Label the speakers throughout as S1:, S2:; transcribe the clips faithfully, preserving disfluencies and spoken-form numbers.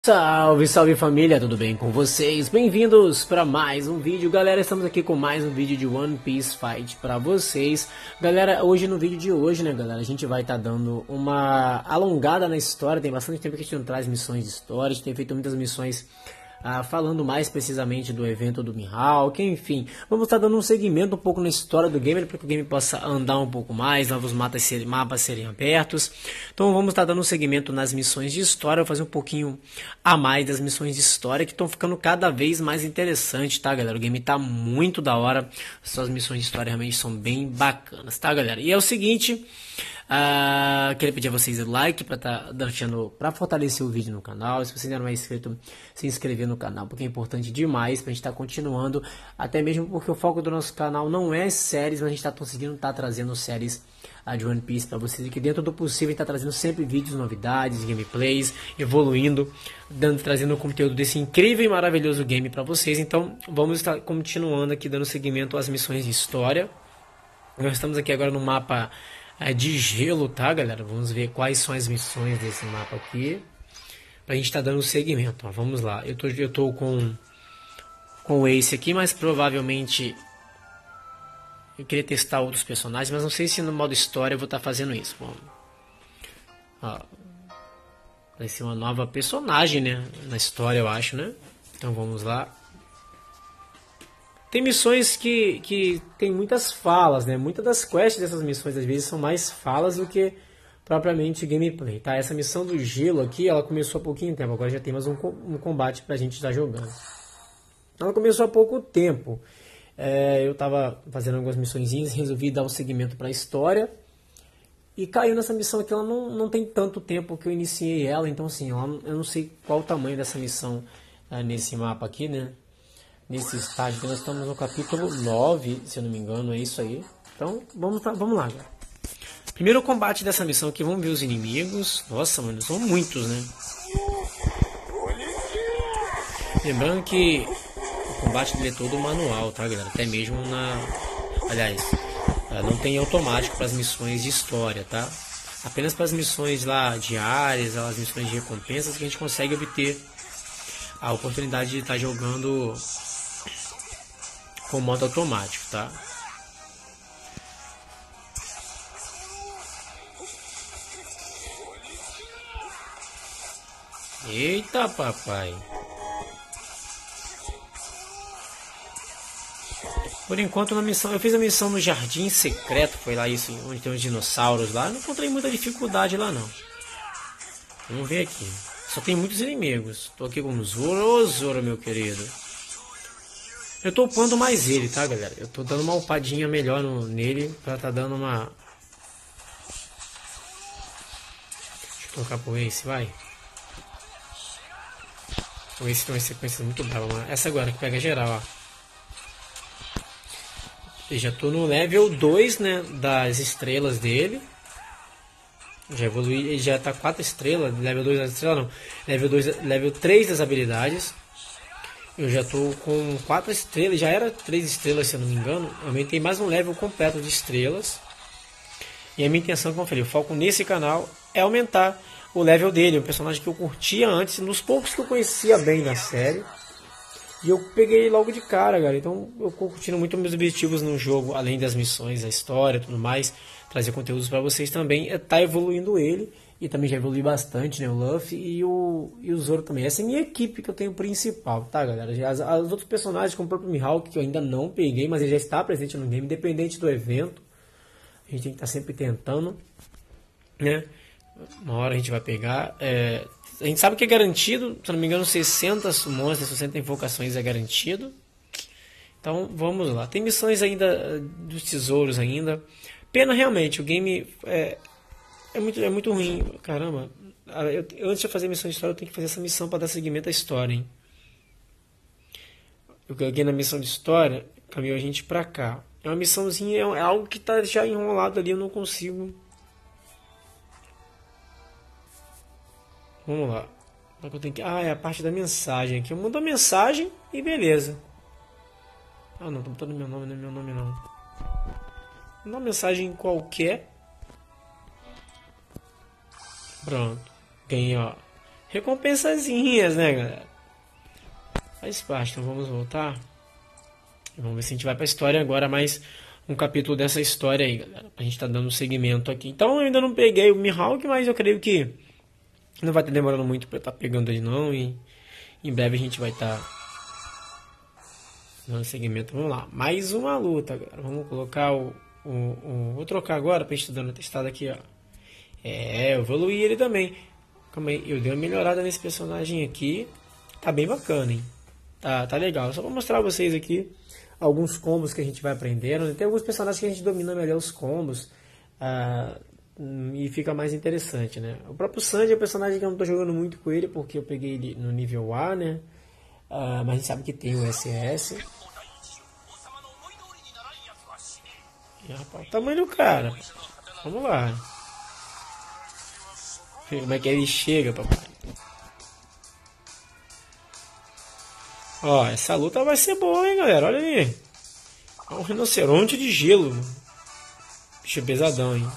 S1: Salve, salve família, tudo bem com vocês? Bem-vindos para mais um vídeo, galera. Estamos aqui com mais um vídeo de One Piece Fight para vocês. Galera, hoje no vídeo de hoje, né, galera, a gente vai estar tá dando uma alongada na história. Tem bastante tempo que a gente não traz missões de história, a gente tem feito muitas missões ah, falando mais precisamente do evento do Mihawk, enfim. Vamos estar tá dando um segmento um pouco na história do game, para que o game possa andar um pouco mais, novos mapas serem, mapas serem abertos. Então vamos estar tá dando um segmento nas missões de história, vou fazer um pouquinho a mais das missões de história, que estão ficando cada vez mais interessantes, tá, galera? O game tá muito da hora, suas missões de história realmente são bem bacanas, tá, galera? E é o seguinte, uh, queria pedir a vocês o like para tá deixando, para fortalecer o vídeo no canal. Se você ainda não é inscrito, se inscrever no canal, porque é importante demais pra gente estar tá continuando, até mesmo porque o foco do nosso canal não é séries, mas a gente tá conseguindo estar tá trazendo séries a de One Piece para vocês, e que dentro do possível está trazendo sempre vídeos, novidades, gameplays, evoluindo, dando, trazendo o conteúdo desse incrível e maravilhoso game para vocês. Então vamos estar continuando aqui dando seguimento às missões de história. Nós estamos aqui agora no mapa é, de gelo, tá, galera? Vamos ver quais são as missões desse mapa aqui pra gente estar tá dando seguimento. Ó, vamos lá, eu tô, eu tô com com o Ace aqui, mas provavelmente eu queria testar outros personagens, mas não sei se no modo história eu vou estar tá fazendo isso. Bom, ó, vai ser uma nova personagem, né? Na história, eu acho, né? Então vamos lá. Tem missões que, que tem muitas falas, né? Muitas das quests dessas missões, às vezes, são mais falas do que propriamente gameplay, tá? Essa missão do gelo aqui, ela começou há pouquinho tempo. Agora já tem mais um, um combate pra gente estar jogando. Ela começou há pouco tempo. É, eu estava fazendo algumas missõezinhas, resolvi dar um segmento para a história e caiu nessa missão aqui. Ela não, não tem tanto tempo que eu iniciei ela, então assim, ela, eu não sei qual o tamanho dessa missão é, nesse mapa aqui, né? Nesse estágio que nós estamos no capítulo nove, se eu não me engano, é isso aí. Então vamos, pra, vamos lá, galera. Primeiro combate dessa missão aqui, vamos ver os inimigos. Nossa, mano, são muitos, né? Lembrando que o combate dele é todo manual, tá, galera? Até mesmo na... Aliás, não tem automático para as missões de história, tá? Apenas para as missões lá diárias, as missões de recompensas, que a gente consegue obter a oportunidade de estar jogando com modo automático, tá? Eita, papai! Por enquanto na missão, eu fiz a missão no Jardim Secreto, foi lá isso, onde tem os dinossauros lá, não encontrei muita dificuldade lá não. Vamos ver aqui, só tem muitos inimigos. Tô aqui com o Zoro, ô Zoro, meu querido. Eu tô upando mais ele, tá, galera? Eu tô dando uma upadinha melhor no, nele, pra tá dando uma... Deixa eu colocar pro Ace, vai. O Ace tem uma sequência muito brava, mano. Essa agora que pega geral, ó. Eu já tô no level dois, né, das estrelas dele. Já evolui, ele já tá quatro estrelas, level dois das estrelas não. Level dois, level três das habilidades. Eu já tô com quatro estrelas, já era três estrelas, se eu não me engano. Eu aumentei mais um level completo de estrelas. E a minha intenção, como eu falei, o foco nesse canal é aumentar o level dele, um personagem que eu curtia antes, nos poucos que eu conhecia bem da série. E eu peguei logo de cara, galera. Então eu tô curtindo muito meus objetivos no jogo, além das missões, a história e tudo mais. Trazer conteúdos para vocês também. É tá evoluindo ele. E também já evolui bastante, né? O Luffy e o, e o Zoro também. Essa é a minha equipe que eu tenho principal, tá, galera? As, as outros personagens, como o próprio Mihawk, que eu ainda não peguei, mas ele já está presente no game, independente do evento. A gente tem que estar sempre tentando, né? Uma hora a gente vai pegar. É... A gente sabe que é garantido, se não me engano, sessenta monstros, sessenta invocações é garantido. Então vamos lá. Tem missões ainda dos tesouros ainda. Pena realmente, o game é, é, muito, é muito ruim. Caramba, eu, eu, antes de fazer missão de história, eu tenho que fazer essa missão para dar seguimento à história, hein? Eu ganhei na missão de história, caminhou a gente pra cá. É uma missãozinha, é algo que tá já enrolado ali, eu não consigo. Vamos lá. Eu tenho que... Ah, é a parte da mensagem aqui. Eu mando a mensagem e beleza. Ah, não, tô botando meu nome, não é meu nome não. Uma mensagem qualquer. Pronto. Ganhei, ó. recompensazinhas, né, galera? Faz parte, então vamos voltar. Vamos ver se a gente vai pra história agora, mais um capítulo dessa história aí, galera. A gente tá dando seguimento aqui. Então eu ainda não peguei o Mihawk, mas eu creio que não vai estar demorando muito pra eu estar pegando ele não. E em breve a gente vai estar dando seguimento. Vamos lá, mais uma luta, galera. Vamos colocar o... o, o vou trocar agora pra gente estar dando a testada aqui, ó. É, eu evoluí ele também. Calma aí, eu dei uma melhorada nesse personagem aqui. Tá bem bacana, hein? Tá, tá legal. Só vou mostrar pra vocês aqui alguns combos que a gente vai aprendendo. Tem alguns personagens que a gente domina melhor os combos. Ah, e fica mais interessante, né? O próprio Sanji é um personagem que eu não tô jogando muito com ele, porque eu peguei ele no nível A, né? Ah, mas a gente sabe que tem o S S. E, rapaz, o tamanho do cara. Vamos lá. Como é que ele chega, papai? Ó, essa luta vai ser boa, hein, galera? Olha aí. É um rinoceronte de gelo. Bicho pesadão, hein?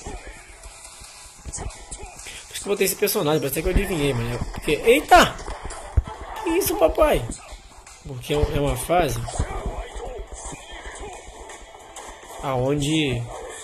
S1: Por isso que eu botei esse personagem. Parece que eu adivinhei, mano. Porque... Eita! Que isso, papai? Porque é uma fase aonde...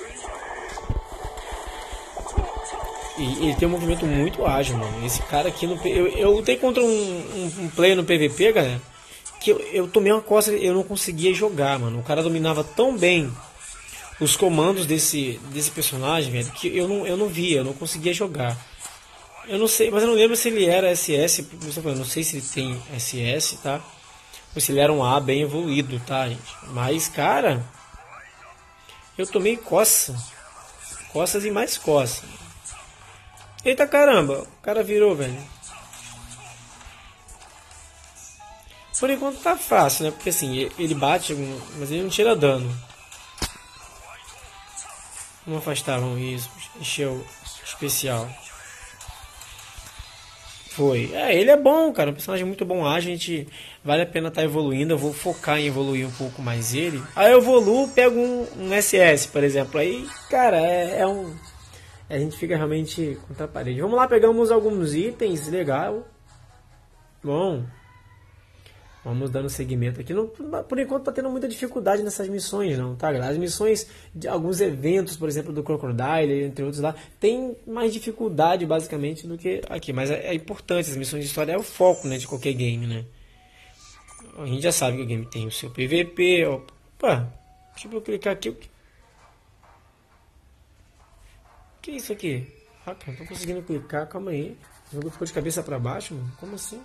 S1: E ele tem um movimento muito ágil, mano. Esse cara aqui no... Eu, eu lutei contra um, um, um player no P V P, galera, que eu, eu tomei uma costa, eu não conseguia jogar, mano. O cara dominava tão bem os comandos desse, desse personagem, velho, que eu não, eu não via, eu não conseguia jogar. Eu não sei, mas eu não lembro se ele era S S, eu não sei se ele tem S S, tá? Ou se ele era um A bem evoluído, tá, gente? Mas, cara, eu tomei coça. Costas e mais coças. Eita caramba, o cara virou, velho. Por enquanto tá fácil, né? Porque assim, ele bate, mas ele não tira dano. Vamos afastar, vamos isso. Encheu especial. Foi. É, ele é bom, cara. Um personagem muito bom. A gente vale a pena estar tá evoluindo. Eu vou focar em evoluir um pouco mais ele. Aí eu evoluo, pego um, um S S, por exemplo. Aí, cara, é, é um... A gente fica realmente contra a parede. Vamos lá, pegamos alguns itens, legal. Bom, vamos dando seguimento aqui. Não, por enquanto tá tendo muita dificuldade nessas missões, não, tá? As missões de alguns eventos, por exemplo, do Crocodile, entre outros lá, tem mais dificuldade, basicamente, do que aqui. Mas é, é importante, as missões de história é o foco, né, de qualquer game, né? A gente já sabe que o game tem o seu P V P. Opa, deixa eu clicar aqui. Que isso aqui? Ah, cara, não tô conseguindo clicar, calma aí. O jogo ficou de cabeça pra baixo, mano. Como assim?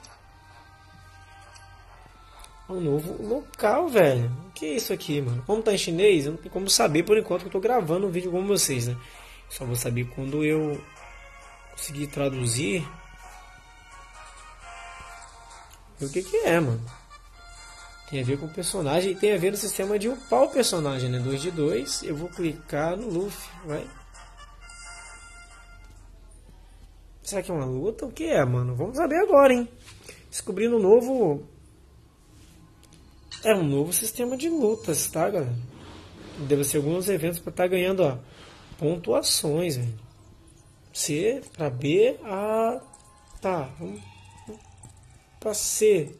S1: Um novo local, velho. O que é isso aqui, mano? Como tá em chinês, eu não tenho como saber por enquanto que eu tô gravando um vídeo com vocês, né? Só vou saber quando eu conseguir traduzir. O que que é, mano? Tem a ver com o personagem e tem a ver no sistema de upar o personagem, né? dois de dois. Eu vou clicar no Luffy, vai. Será que é uma luta? O que é, mano? Vamos saber agora, hein? Descobrindo um novo... É um novo sistema de lutas, tá, galera? Deve ser alguns eventos para estar tá ganhando, ó, pontuações, velho. C para B, A... Tá, vamos para C.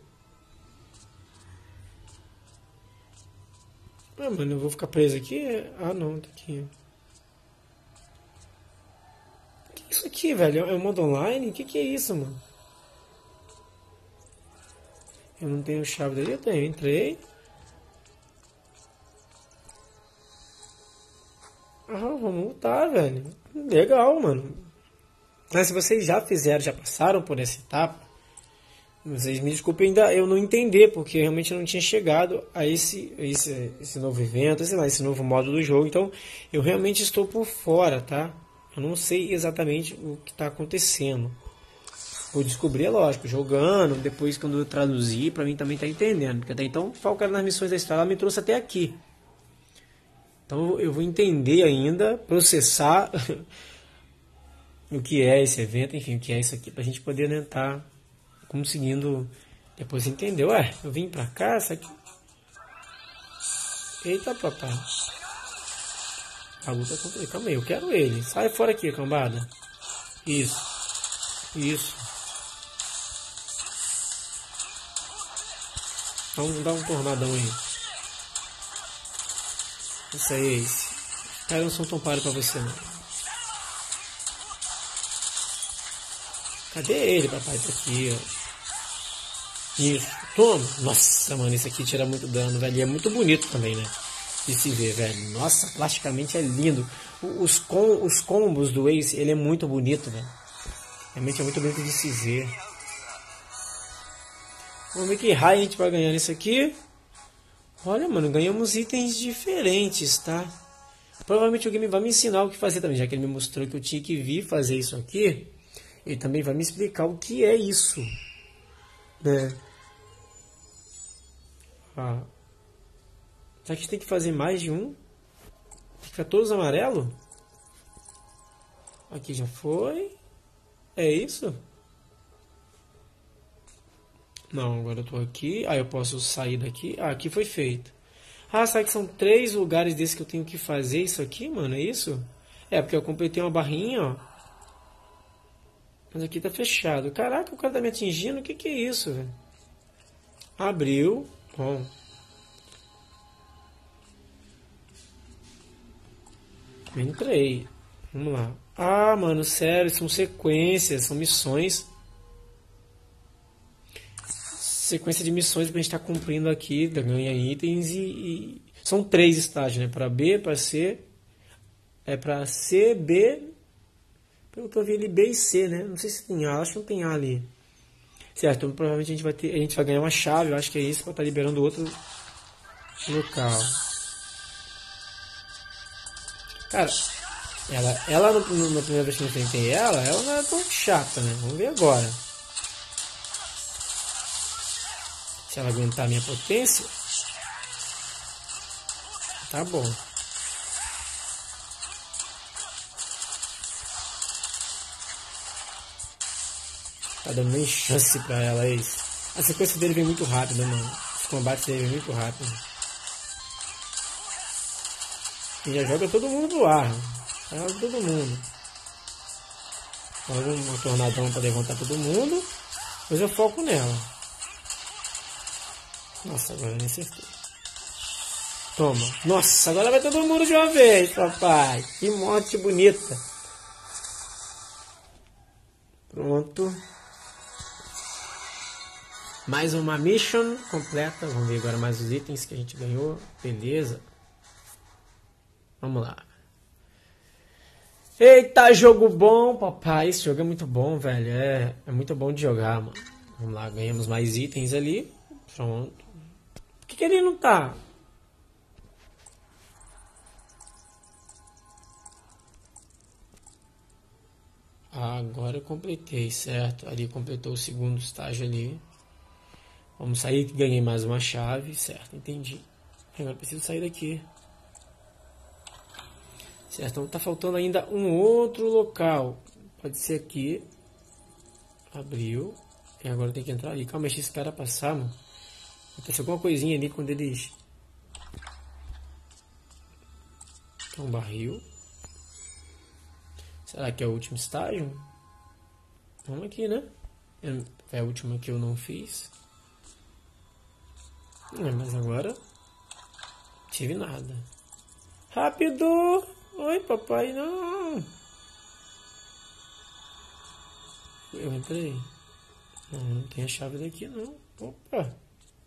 S1: Ah, mano, eu vou ficar preso aqui? Ah, não, tá aqui. Isso aqui, velho, é um modo online? O que que é isso, mano? Eu não tenho chave dele, eu tenho, entrei. Ah, vamos lutar, velho. Legal, mano. Mas se vocês já fizeram, já passaram por essa etapa, vocês me desculpem ainda eu não entender, porque eu realmente não tinha chegado a esse, esse, esse novo evento, sei lá, esse novo modo do jogo. Então, eu realmente estou por fora, tá? Eu não sei exatamente o que está acontecendo. Vou descobrir, é lógico, jogando, depois quando eu traduzir, pra mim também tá entendendo. Porque até então, focar nas missões da história, ela me trouxe até aqui. Então eu vou entender ainda, processar o que é esse evento, enfim, o que é isso aqui, pra gente poder tentar, né, conseguindo depois entender. Ué, eu vim pra cá, isso aqui... Eita, papai. A luta contra ele. Calma aí, eu quero ele. Sai fora aqui, cambada. Isso. Isso. Dá um, dá um tornadão aí. Isso aí, Ace. Os caras não são tão paros pra você, não. Cadê ele, papai? Tá aqui, ó. Isso. Toma. Nossa, mano, esse aqui tira muito dano, velho. E é muito bonito também, né? De se ver, velho. Nossa, plasticamente é lindo. Os, com, os combos do Ace, ele é muito bonito, velho. Realmente é muito bonito de se ver. Vamos ver que raio a gente vai ganhar nisso aqui. Olha, mano, ganhamos itens diferentes, tá? Provavelmente o game vai me ensinar o que fazer também, já que ele me mostrou que eu tinha que vir fazer isso aqui. Ele também vai me explicar o que é isso, né? Ah. Será que a gente tem que fazer mais de um? Fica todos amarelo? Aqui já foi. É isso? Não, agora eu tô aqui. Ah, eu posso sair daqui. Ah, aqui foi feito. Ah, sabe que são três lugares desses que eu tenho que fazer isso aqui, mano? É isso? É, porque eu completei uma barrinha, ó. Mas aqui tá fechado. Caraca, o cara tá me atingindo. O que que é isso, velho? Abriu. Bom. Entrei. Vamos lá. Ah, mano, sério. São sequências. São missões. Sequência de missões que a gente tá cumprindo aqui. Ganha itens e... e... São três estágios, né? Pra B, pra C. É pra C, B... Eu tô vendo ali B e C, né? Não sei se tem A, acho que não tem A ali. Certo, então provavelmente a gente vai ter, a gente vai ganhar uma chave, eu acho que é isso, pra estar liberando outro local. Cara, ela, ela no, no, na primeira vez que eu enfrentei ela, ela não era tão chata, né? Vamos ver agora. Se ela aguentar a minha potência. Tá bom. Tá dando nem chance pra ela, é isso. A sequência dele vem muito rápido, mano. Os combates dele vem muito rápido. E já joga todo mundo pro ar. Joga todo mundo. Joga um tornadão pra levantar todo mundo. Depois eu foco nela. Nossa, agora nem acertou. Toma. Nossa, agora vai todo mundo de uma vez, papai. Que morte bonita. Pronto. Mais uma mission completa. Vamos ver agora mais os itens que a gente ganhou. Beleza. Vamos lá. Eita, jogo bom, papai. Esse jogo é muito bom, velho. É, é muito bom de jogar, mano. Vamos lá, ganhamos mais itens ali. Pronto. Por que, que ele não tá? Ah, agora eu completei, certo? Ali completou o segundo estágio ali. Vamos sair, ganhei mais uma chave, certo, entendi. Agora preciso sair daqui. Certo, então tá faltando ainda um outro local. Pode ser aqui. Abriu. E agora tem que entrar ali. Calma, deixa esse cara passar, mano. Acontece alguma coisinha ali quando eles... Tem um barril. Será que é o último estágio? Vamos aqui, né? É a última que eu não fiz. É, mas agora... Tive nada. Rápido! Oi, papai, não! Eu entrei. Não, não tem a chave daqui, não. Opa!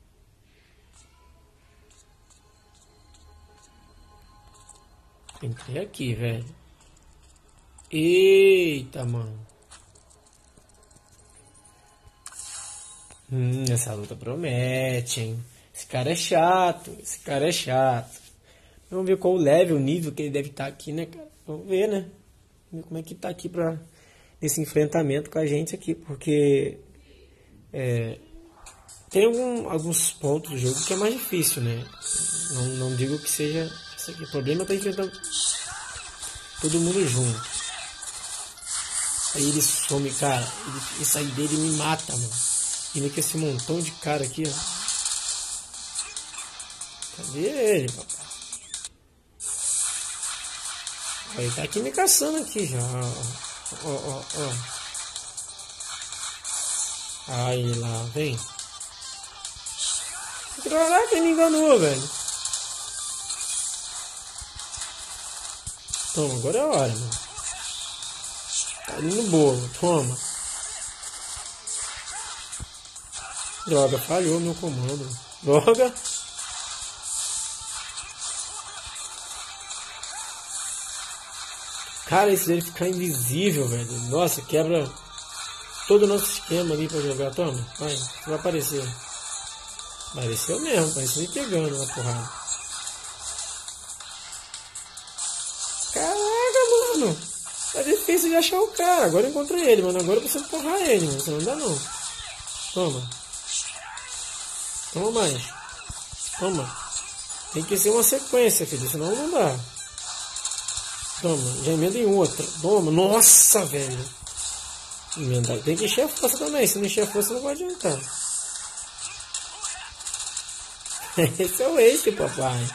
S1: Entrei aqui, velho. Eita, mano. Hum, essa luta promete, hein? Esse cara é chato. Esse cara é chato. Vamos ver qual o level, o nível que ele deve estar aqui, né, cara? Vamos ver, né? Vamos ver como é que tá aqui pra... Nesse enfrentamento com a gente aqui. Porque... É... Tem algum, alguns pontos do jogo que é mais difícil, né? Não, não digo que seja... Esse aqui. O problema é estar enfrentando... Todo mundo junto. Aí ele some, cara. Ele, isso aí dele me mata, mano. Ainda que esse montão de cara aqui, ó. Cadê ele, papai? Ele tá aqui me caçando aqui já. Ó, ó, ó. Aí lá, vem. Por Caraca, ele me enganou, velho. Toma, agora é a hora, mano. Tá ali no bolo, toma. Droga, falhou meu comando. Droga. Cara, esse dele ficar invisível, velho. Nossa, quebra todo o nosso esquema ali pra jogar. Toma, vai, vai aparecer. Apareceu mesmo, apareceu me pegando na porrada. Caraca, mano. Tá difícil de achar o cara. Agora eu encontrei ele, mano. Agora eu preciso porrar ele, mano. Senão não dá não. Toma. Toma mais. Toma. Tem que ser uma sequência, filho. Senão não dá. Toma. Já emenda em outra. Toma. Nossa, velho. Emenda. Tem que encher a força também. Se não encher a força, não vai adiantar. Esse é o ace, papai.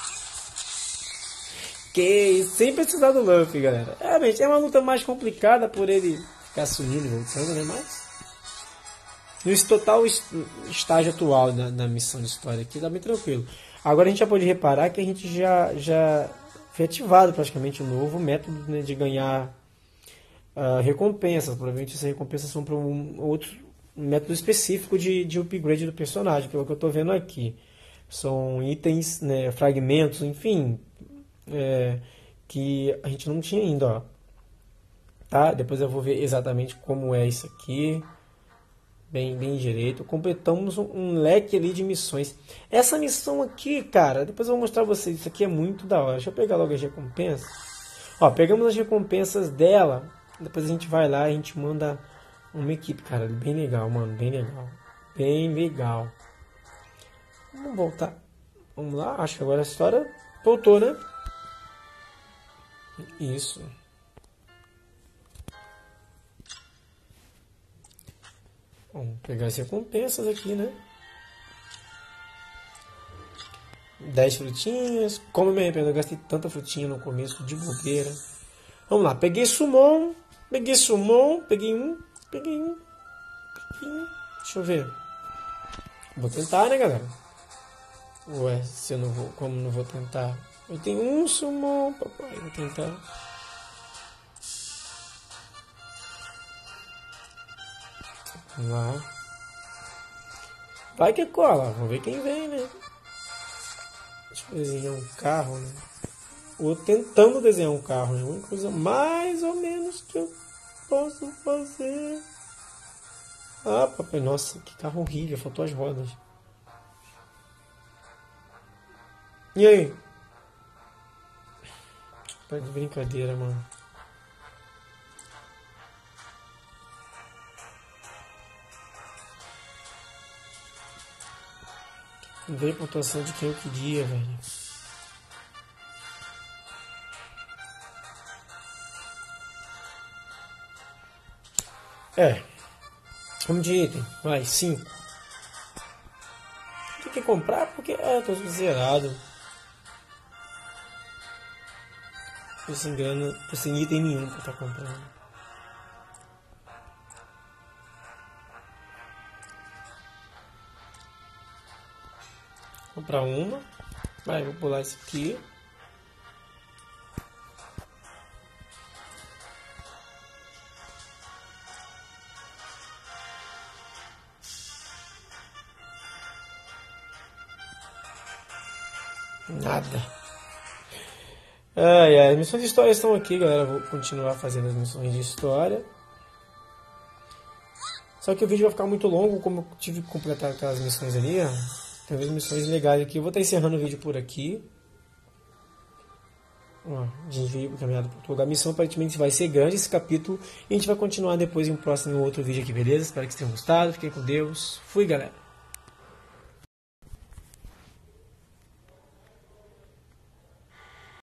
S1: Que sem precisar do Luffy, galera. Realmente é uma luta mais complicada por ele ficar sumindo e voltando, né? Mas no total estágio atual da, da missão de história aqui, tá bem tranquilo. Agora a gente já pode reparar que a gente já, já foi ativado praticamente um novo método, né, de ganhar uh, recompensas. Provavelmente essas recompensas são para um outro método específico de, de upgrade do personagem, pelo que eu estou vendo aqui. São itens, né, fragmentos, enfim, é, que a gente não tinha ainda, ó. Tá? Depois eu vou ver exatamente como é isso aqui. Bem, bem direito. Completamos um, um leque ali de missões. Essa missão aqui, cara, depois eu vou mostrar pra vocês. Isso aqui é muito da hora. Deixa eu pegar logo as recompensas. Ó, pegamos as recompensas dela. Depois a gente vai lá e a gente manda uma equipe, cara. Bem legal, mano. Bem legal. Bem legal. Vamos voltar. Vamos lá. Acho que agora a história voltou, né? Isso. Vamos pegar as recompensas aqui, né? dez frutinhas. Como eu me arrependo, eu gastei tanta frutinha no começo de bobeira. Vamos lá, peguei Summon. Peguei Summon. Peguei um. Peguei um. Peguei um. Deixa eu ver. Vou tentar, né, galera? Ué, se eu não vou. Como não vou tentar? Eu tenho um Summon, papai. Vou tentar. Vamos lá. Vai que cola. Vamos ver quem vem, né? Deixa eu desenhar um carro, né? Ou tentando desenhar um carro, né? Uma coisa mais ou menos que eu posso fazer. Ah, papai, nossa, que carro horrível. Faltou as rodas. E aí? Tá de brincadeira, mano. Não veio a pontuação de quem eu queria, velho. É. Vamos de item. Vai, cinco. Tem que comprar porque... Ah, tô zerado. Tô sem grana, tô sem item nenhum pra estar comprando. Comprar uma. Vai, vou pular isso aqui. Nada. Ai, ai, as missões de história estão aqui, galera. Vou continuar fazendo as missões de história. Só que o vídeo vai ficar muito longo, como eu tive que completar aquelas missões ali, ó. Tem umas missões legais aqui. Eu vou estar encerrando o vídeo por aqui. Ó, de envio caminhada para outro lugar. A missão aparentemente vai ser grande esse capítulo. E a gente vai continuar depois em um próximo outro vídeo aqui, beleza? Espero que vocês tenham gostado. Fiquem com Deus. Fui, galera.